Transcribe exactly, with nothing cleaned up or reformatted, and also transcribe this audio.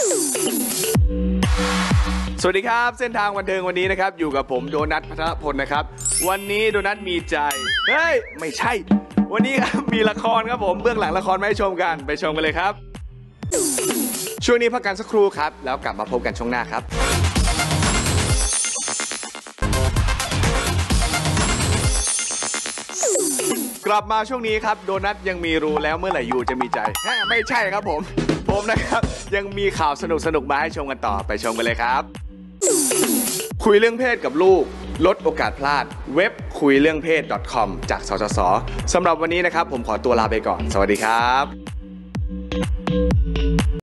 สวัสดีครับเส้นทางบันเทิงวันนี้นะครับอยู่กับผมโดนัทพัทรพลนะครับวันนี้โดนัทมีใจเฮ้ยไม่ใช่วันนี้ครับมีละครครับผมเบื้องหลังละครมาให้ชมกันไปชมกันเลยครับช่วงนี้พักกันสักครู่ครับแล้วกลับมาพบกันช่วงหน้าครับกลับมาช่วงนี้ครับโดนัทยังมีรู้แล้วเมื่อไหร่ยูจะมีใจแฮ่ไม่ใช่ครับผมผมนะครับยังมีข่าวสนุกสนุกมาให้ชมกันต่อไปชมกันเลยครับคุยเรื่องเพศกับลูกลดโอกาสพลาดเว็บคุยเรื่องเพศ .com จากสสสสำหรับวันนี้นะครับผมขอตัวลาไปก่อนสวัสดีครับ